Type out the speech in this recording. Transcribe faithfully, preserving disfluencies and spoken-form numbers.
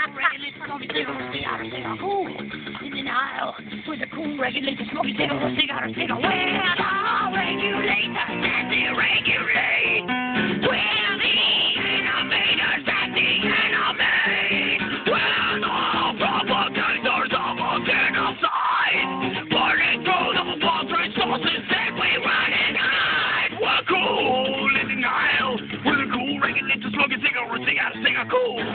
Cool in the aisle with a cool regulator, smoking cigarette, cigarette, cigarette. Where the regulators that they regulate? Where the innovators that they innovate? Where the propagators of a genocide? Burning through the paltry sources that we run and hide. We're cool in the aisle with a cool regulator, smoking cigarette, cigarette, cigarette. Cool.